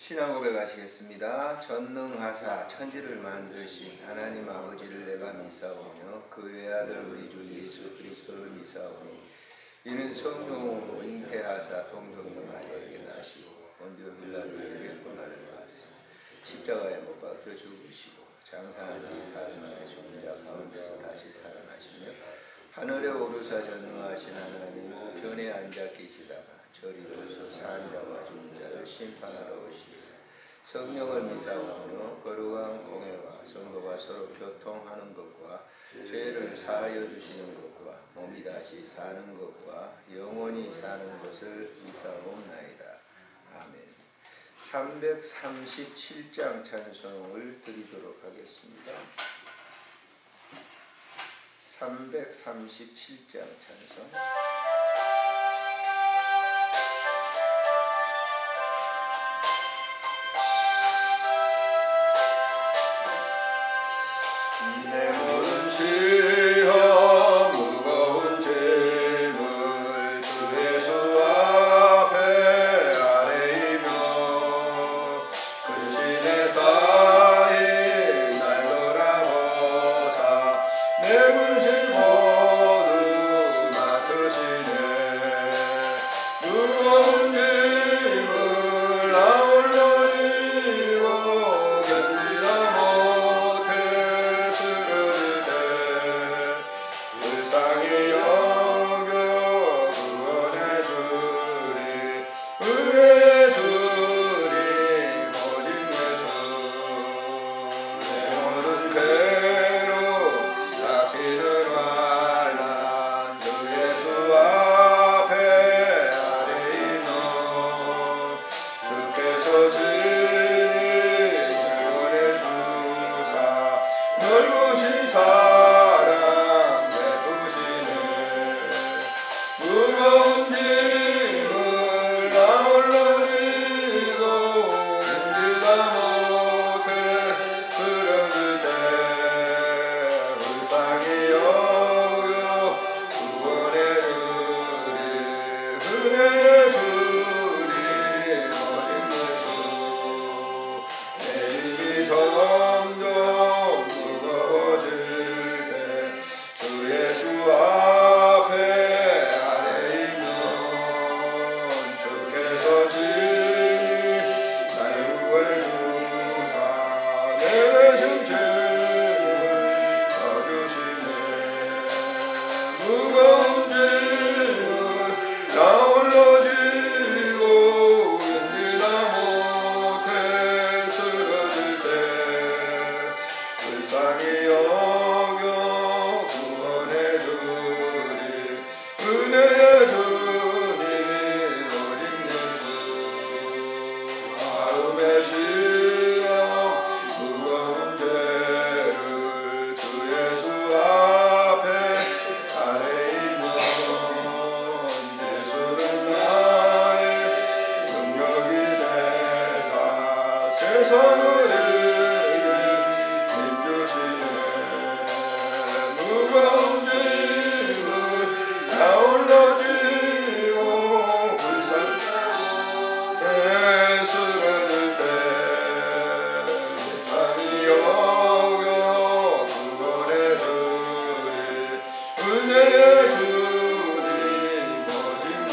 신앙 고백하시겠습니다. 전능하사 천지를 만드신 하나님 아버지를 내가 믿사오며 그 외아들 우리 주 예수 그리스도를 믿사오니 이는 성령으로 잉태하사 동정녀 마리아에게 나시고 본디오 빌라도에게 고난을 받으사 십자가에 못 박혀 죽으시고 장사한 뒤 사흘 만에 죽은 자 가운데서 다시 살아나시며 하늘에 오르사 전능하신 하나님 우편에 앉아 계시다가 저리로서 산 자와 죽은 자를 심판하러 오시리라. 성령을 믿사오며 거룩한 공회와 성도가 서로 교통하는 것과 죄를 사하여 주시는 것과 몸이 다시 사는 것과 영원히 사는 것을 믿사옵나이다. 아멘. 337장 찬송을 드리도록 하겠습니다. 337장 찬송. 내 모든 죄와 무거운 짐을 주 예수 앞에 아뢰이며 근신의 사인 날 돌아보사 내 근심 모두 맡으시네. 무거운 짐을 나 홀로 지고 견디다 못해 쓰러질 때 불쌍히 여겨 구원해 주리 은혜의 주님 오직 예수. 내 모든 괴로움 닥치는 환난 주 예수 앞에 아뢰이노. 주께서 진히 구원해 주사 넓으신 사랑 베푸시네. 무거운 짐을 나 홀로 지고 견디다 못해 쓰러질 때 불쌍히 여겨 구원해 주리 은혜의 주님 오직 예수. 내 힘이 점점 무거워질 때 주 예수 앞에 아뢰이면 주께서 진히 날 구해 주사 내 대신 죄를 져주시네. 무거운 짐을 나 홀로 지고 견디다 못해 쓰러질 때 불쌍히 여겨 구원해 주리 은혜의 주님 오직 예수. 마음의 시험 무거운 죄를 주 예수 앞에 아뢰이면 예수는 나의 능력이 되사 세상을 이길 힘주시네. 무거운 짐을 나 홀로 지고 불쌍히 쓰러질 때 불쌍히 여겨 구원해 주리 은혜의 주님 오직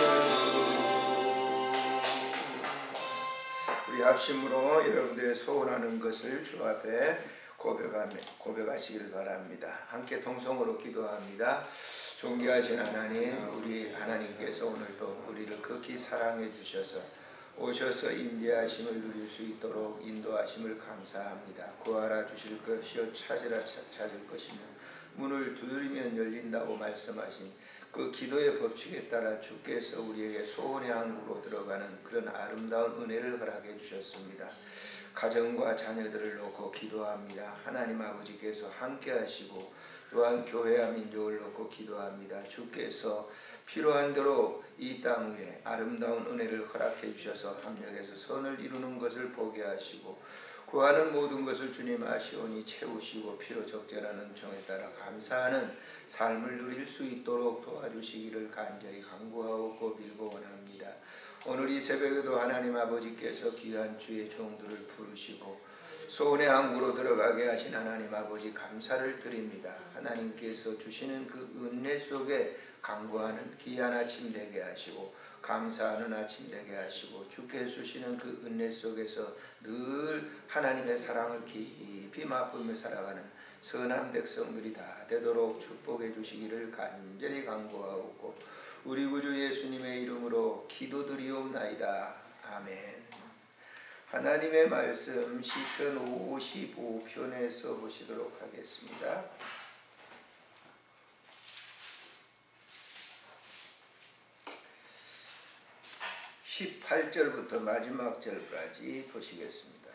예수. 우리 합심으로 여러분들의 소원하는 것을 주 앞에 고백하시길 바랍니다. 함께 통성으로 기도합니다. 존귀하신 하나님, 우리 하나님께서 오늘도 우리를 극히 사랑해 주셔서 오셔서 임재하심을 누릴 수 있도록 인도하심을 감사합니다. 구하라 주실 것이요 찾으라 찾을 것이며 문을 두드리면 열린다고 말씀하신 그 기도의 법칙에 따라 주께서 우리에게 소원의 항구로 들어가는 그런 아름다운 은혜를 허락해 주셨습니다. 가정과 자녀들을 놓고 기도합니다. 하나님 아버지께서 함께 하시고 또한 교회와 민족을 놓고 기도합니다. 주께서 필요한 대로 이 땅 위에 아름다운 은혜를 허락해 주셔서 합력해서 선을 이루는 것을 보게 하시고 구하는 모든 것을 주님 아시오니 채우시고 피로 적절하는 종에 따라 감사하는 삶을 누릴 수 있도록 도와주시기를 간절히 간구하고 빌고 원합니다. 오늘 이 새벽에도 하나님 아버지께서 귀한 주의 종들을 부르시고 소원의 항구로 들어가게 하신 하나님 아버지 감사를 드립니다. 하나님께서 주시는 그 은혜 속에 간구하는 귀한 아침 되게 하시고 감사하는 아침 되게 하시고 주께 주시는 그 은혜 속에서 늘 하나님의 사랑을 깊이 맛보며 살아가는 선한 백성들이 다 되도록 축복해 주시기를 간절히 간구하옵고 우리 구주 예수님의 이름으로 기도드리옵나이다. 아멘. 하나님의 말씀 시편 55편에서 보시도록 하겠습니다. 18절부터 마지막 절까지 보시겠습니다.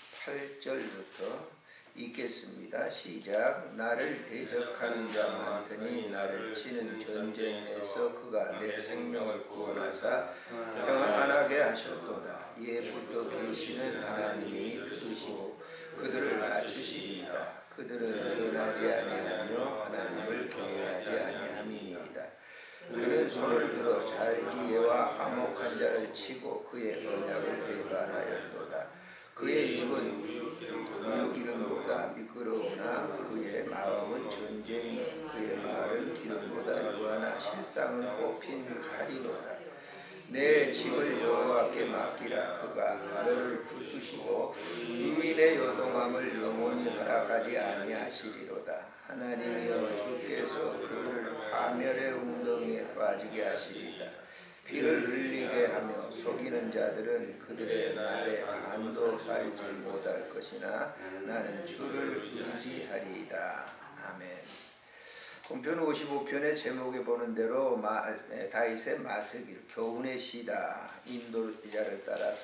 18절부터 읽겠습니다. 시작. 나를 대적하는 자 많더니 나를 치는 전쟁에서 그가 내 생명을 구원하사 평안하게 하셨도다. 예부터 계시는 하나님이 들으시고 그들을 낮추시리이다. 그들은 변하지 아니하며 하나님을 경외하지 아니함이니이다. 그는 손을 들어 자기애와 화목한 자를 치고 그의 언약을 배반하였도다. 그의 입은 우유기름보다 미끄러우나 그의 마음은 전쟁이 그의 말은 기름보다 유하나 실상은 뽑힌 칼이로다. 내 짐을 여호와께 맡기라. 그가 너를 붙드시고 의인의 요동함을 영원히 허락하지 아니하시리로다. 하나님이여 주께서 그들을 파멸의 웅덩이에 빠지게 하시리이다. 피를 흘리게 하며 속이는 자들은 그들의 날에 반도 살지 못할 것이나 나는 주를 의지하리이다. 아멘. 본편 55편의 제목에 보는 대로 다윗의 마스길 교훈의 시다. 인도자를 따라서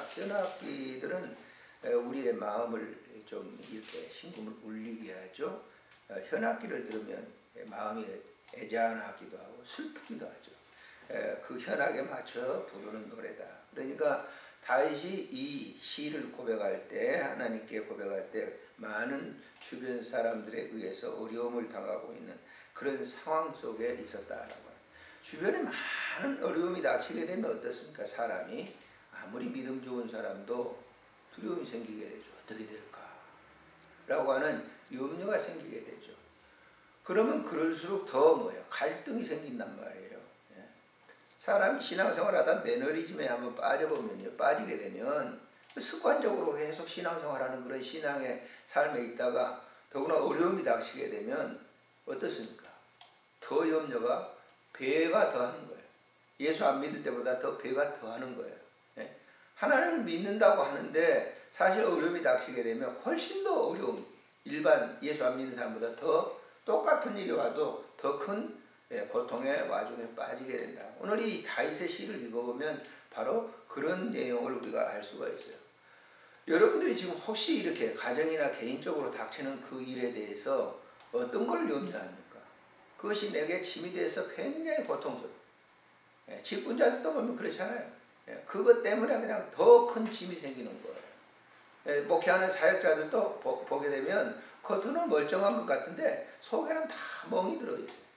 현악기들은 우리의 마음을 좀 이렇게 심금을 울리게 하죠. 현악기를 들으면 마음이 애잔하기도 하고 슬프기도 하죠. 그 현악에 맞춰 부르는 노래다. 그러니까 다윗이 이 시를 고백할 때 하나님께 고백할 때 많은 주변 사람들에 의해서 어려움을 당하고 있는 그런 상황 속에 있었다라고. 주변에 많은 어려움이 닥치게 되면 어떻습니까? 사람이 아무리 믿음 좋은 사람도 두려움이 생기게 되죠. 어떻게 될까? 라고 하는 염려가 생기게 되죠. 그러면 그럴수록 더 뭐예요? 갈등이 생긴단 말이에요. 사람이 신앙생활 하다 매너리즘에 한번 빠져보면요. 빠지게 되면 습관적으로 계속 신앙생활하는 그런 신앙의 삶에 있다가 더구나 어려움이 닥치게 되면 어떻습니까? 더 염려가 배가 더하는 거예요. 예수 안 믿을 때보다 더 배가 더하는 거예요. 하나님을 믿는다고 하는데 사실 어려움이 닥치게 되면 훨씬 더 어려움, 일반 예수 안 믿는 사람보다 더 똑같은 일이 와도 더 큰 고통의 와중에 빠지게 된다. 오늘 이 다윗의 시를 읽어보면 바로 그런 내용을 우리가 알 수가 있어요. 여러분들이 지금 혹시 이렇게 가정이나 개인적으로 닥치는 그 일에 대해서 어떤 걸 염려합니까? 그것이 내게 짐이 돼서 굉장히 고통스러워요. 직분자들도 보면 그렇잖아요. 그것 때문에 그냥 더 큰 짐이 생기는 거예요. 목회하는 사역자들도 보게 되면 겉으로는 멀쩡한 것 같은데 속에는 다 멍이 들어있어요.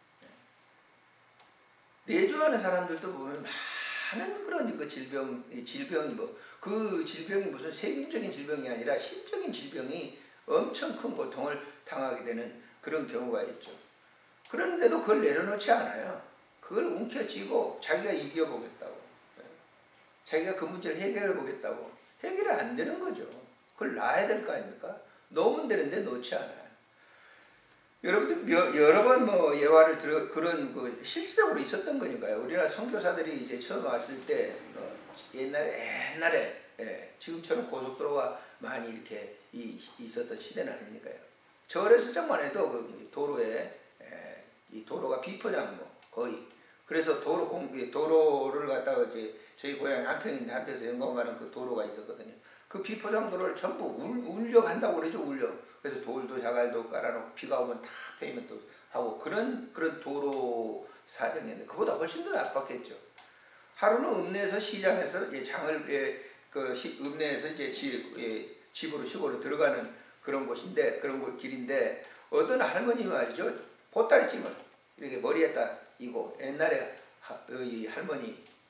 내조하는 사람들도 보면 많은 그런 그 질병이 그 질병이 무슨 세균적인 질병이 아니라 심적인 질병이 엄청 큰 고통을 당하게 되는 그런 경우가 있죠. 그런데도 그걸 내려놓지 않아요. 그걸 움켜쥐고 자기가 이겨보겠다고. 자기가 그 문제를 해결해 보겠다고. 해결이 안 되는 거죠. 그걸 놔야 될 거 아닙니까? 놓으면 되는데 놓지 않아요. 여러분들 여러 번 예화를 들어 그런 실질적으로 있었던 거니까요. 우리나라 선교사들이 이제 처음 왔을 때 옛날에 지금처럼 고속도로가 많이 이렇게 있었던 시대는 아니니까요. 저 어렸을 적만 해도 그 도로에 이 도로가 비포장 거의 그래서 도로를 갖다가 이제 저희 고향 한평인데 한평에서 영광 가는 그 도로가 있었거든요. 그 비포장 도로를 전부 울려간다고 그러죠. 울려. 그래서 돌도 자갈도 깔아놓고 비가 오면 다 페이먼트 하고 그런 도로 사정이었는데 그보다 훨씬 더 나빴겠죠. 하루는 읍내에서 시장에서 장을 읍내에서 이제 집으로 시골로 들어가는 그런 곳인데 그런 길인데 어떤 할머니 말이죠. 보따리찜을 이렇게 머리에다 이고 옛날에 이 할머니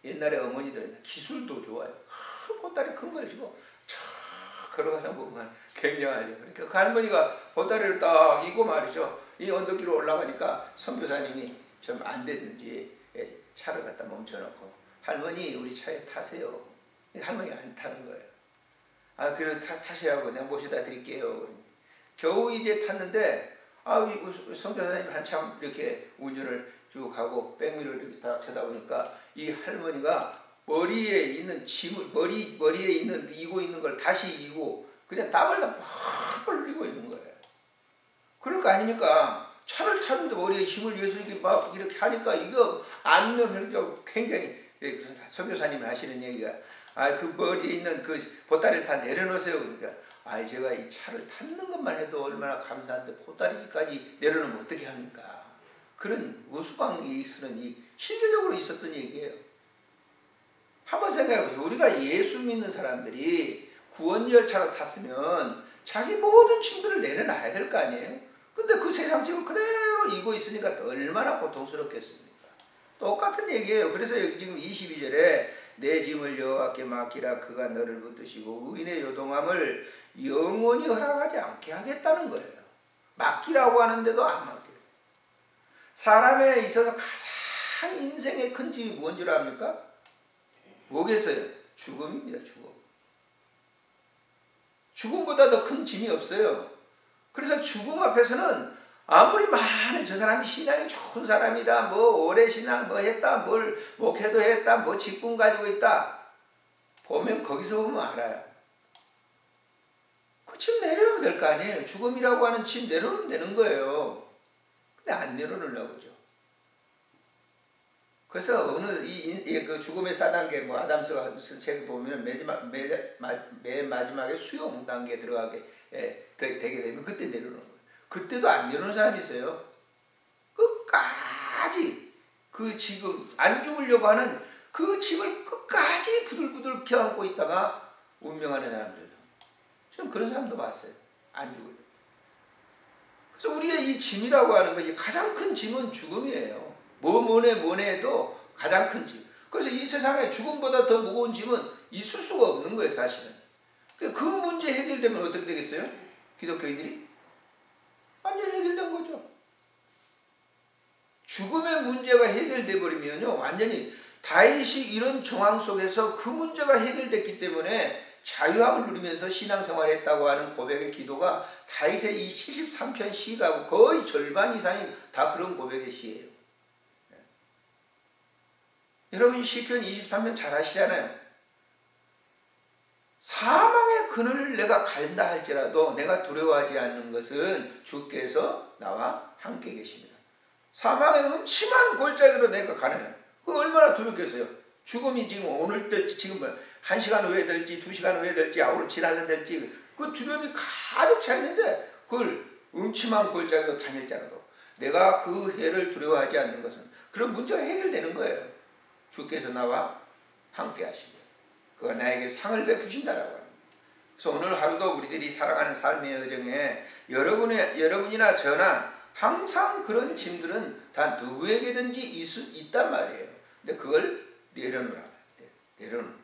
옛날에 어머니들은 기술도 좋아요. 큰 보따리 큰 걸 지고 촥 걸어가는 보면 굉장하죠. 그러니까 그 할머니가 보따리를 딱 이고 말이죠. 이 언덕길로 올라가니까 선교사님이 좀 안 됐는지 차를 갖다 멈춰놓고 할머니 우리 차에 타세요. 할머니가 안 타는 거예요. 아 그래 타시라고 내가 모셔다 드릴게요. 겨우 이제 탔는데 선교사님이 한참 이렇게 운전을 쭉 하고 백미를 이렇게 딱 쳐다보니까 이 할머니가 머리에 있는 짐을 머리에 있는 이고 있는 걸 다시 이고 그냥 땀을 다 펄펄 흘리고 있는 거예요. 그럴 거 아닙니까? 차를 타는데 머리에 힘을 위해서 이렇게 막 이렇게 하니까 이거 안 넣으니까 굉장히 선교사님이 하시는 얘기가 그 머리에 있는 그 보따리를 다 내려놓으세요. 그러니까 제가 이 차를 타는 것만 해도 얼마나 감사한데 보따리까지 내려놓으면 어떻게 합니까? 그런 우스꽝이 있으는 실질적으로 있었던 얘기예요. 한번 생각해보세요. 우리가 예수 믿는 사람들이 구원열차로 탔으면 자기 모든 짐들을 내려놔야 될 거 아니에요? 근데 그 세상 짐을 그대로 이고 있으니까 얼마나 고통스럽겠습니까? 똑같은 얘기예요. 그래서 여기 지금 22절에 내 짐을 여호와께 맡기라 그가 너를 붙드시고 의인의 요동함을 영원히 허락하지 않게 하겠다는 거예요. 맡기라고 하는데도 안 맡겨요. 사람에 있어서 가장 인생의 큰 짐이 뭔 줄 압니까? 뭐겠어요? 죽음입니다. 죽음보다 더 큰 짐이 없어요. 그래서 죽음 앞에서는 아무리 많은 저 사람이 신앙이 좋은 사람이다, 뭐 오래 신앙 뭐 했다, 뭘 목회도 했다, 뭐 직분 가지고 있다, 보면 거기서 보면 알아요. 그 짐 내려놓으면 될 거 아니에요. 죽음이라고 하는 짐 내려놓으면 되는 거예요. 근데 안 내려놓으려고 그러죠. 그래서 어느 그 죽음의 4단계 뭐 아담스가 책 보면 맨 마지막에 수용 단계 들어가게 되게 되면 그때 내려놓는 거예요. 그때도 안 내려놓는 사람이 있어요. 끝까지 그 지금 안 죽으려고 하는 그 짐을 끝까지 부들부들 껴안고 있다가 운명하는 사람들. 저는 그런 사람도 봤어요. 안 죽으려고. 그래서 우리가 이 짐이라고 하는 것이 가장 큰 짐은 죽음이에요. 뭐네 해도 가장 큰 짐. 그래서 이 세상에 죽음보다 더 무거운 짐은 있을 수가 없는 거예요, 사실은. 그 문제 해결되면 어떻게 되겠어요? 기독교인들이? 완전히 해결된 거죠. 죽음의 문제가 해결돼 버리면요, 완전히 다윗이 이런 정황 속에서 그 문제가 해결됐기 때문에 자유함을 누리면서 신앙생활을 했다고 하는 고백의 기도가 다윗의 이 73편 시가 거의 절반 이상이 다 그런 고백의 시예요. 여러분 시편 23편 잘 아시잖아요. 사망의 그늘을 내가 간다 할지라도 내가 두려워하지 않는 것은 주께서 나와 함께 계십니다. 사망의 음침한 골짜기로 내가 가나요. 그거 얼마나 두렵겠어요. 죽음이 지금 오늘 될지 지금 1시간 후에 될지 2시간 후에 될지 오늘 지나서 될지 그 두려움이 가득 차 있는데 그걸 음침한 골짜기로 다닐지라도 내가 그 해를 두려워하지 않는 것은 그런 문제가 해결되는 거예요. 주께서 나와 함께 하시고 그가 나에게 상을 베푸신다라고 합니다. 그래서 오늘 하루도 우리들이 살아가는 삶의 여정에 여러분이나 저나 항상 그런 짐들은 다 누구에게든지 있단 말이에요. 근데 그걸 내려놓으라. 내려놓는.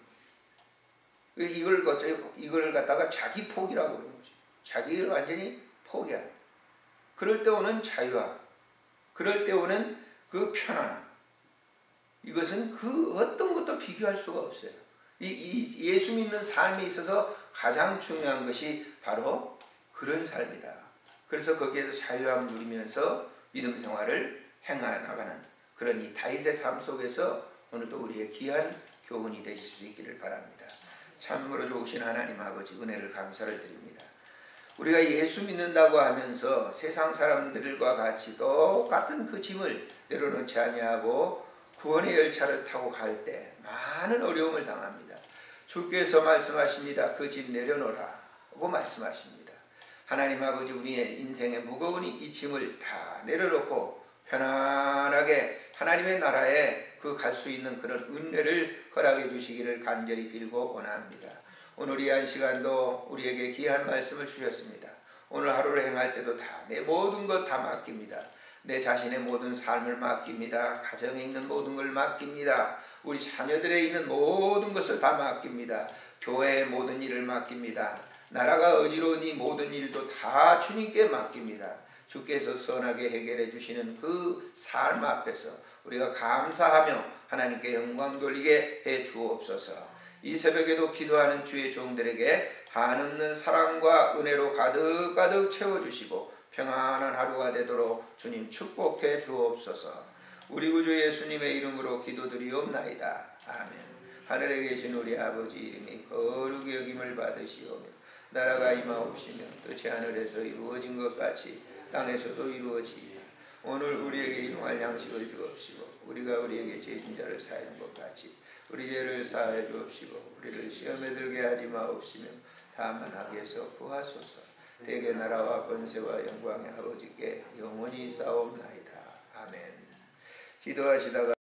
이걸 갖다가 자기 포기라고 그러는 거죠. 자기를 완전히 포기하는. 그럴 때 오는 자유함. 그럴 때 오는 그 편안함. 이것은 그 어떤 것도 비교할 수가 없어요. 이 예수 믿는 삶에 있어서 가장 중요한 것이 바로 그런 삶이다. 그래서 거기에서 자유함을 누리면서 믿음 생활을 행해나가는 그런 이 다윗의 삶 속에서 오늘도 우리의 귀한 교훈이 되실 수 있기를 바랍니다. 참으로 좋으신 하나님 아버지 은혜를 감사를 드립니다. 우리가 예수 믿는다고 하면서 세상 사람들과 같이 똑같은 그 짐을 내려놓지 아니하고 구원의 열차를 타고 갈 때 많은 어려움을 당합니다. 주께서 말씀하십니다. 그 짐 내려놓으라 고 말씀하십니다. 하나님 아버지 우리의 인생의 무거운 이 짐을 다 내려놓고 편안하게 하나님의 나라에 그 갈 수 있는 그런 은혜를 허락해 주시기를 간절히 빌고 원합니다. 오늘 이 한 시간도 우리에게 귀한 말씀을 주셨습니다. 오늘 하루를 행할 때도 다 내 모든 것 다 맡깁니다. 내 자신의 모든 삶을 맡깁니다. 가정에 있는 모든 걸 맡깁니다. 우리 자녀들에 있는 모든 것을 다 맡깁니다. 교회의 모든 일을 맡깁니다. 나라가 어지러운 이 모든 일도 다 주님께 맡깁니다. 주께서 선하게 해결해 주시는 그 삶 앞에서 우리가 감사하며 하나님께 영광 돌리게 해 주옵소서. 이 새벽에도 기도하는 주의 종들에게 한없는 사랑과 은혜로 가득가득 채워주시고 평안한 하루가 되도록 주님 축복해 주옵소서. 우리 구주 예수님의 이름으로 기도드리옵나이다. 아멘. 하늘에 계신 우리 아버지 이름이 거룩히 여김을 받으시오며 나라가 임하옵시며 뜻이 하늘에서 이루어진 것 같이 땅에서도 이루어지이다. 오늘 우리에게 일용할 양식을 주옵시고 우리가 우리에게 죄진 자를 사하는 것 같이 우리 죄를 사하여 주옵시고 우리를 시험에 들게 하지 마옵시며 다만 악에서 구하소서. 대개 나라와 권세와 영광의 아버지께 영원히 싸움나이다. 아멘. 기도하시다가